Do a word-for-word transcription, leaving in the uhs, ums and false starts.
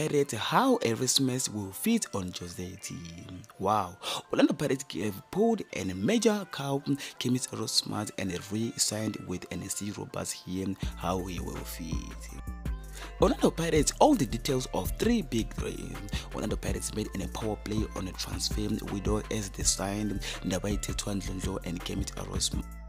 Pirates how Erasmus will fit on Jose's team. Wow, Orlando Pirates have pulled a major cow, Kermit Erasmus, and re-signed with N S C Roberts here how he will fit. Orlando Pirates, all the details of three big three. Orlando Pirates made in a power play on a transfer window as they signed Ndabayithethwa, Ndlondlo, and Kermit Erasmus.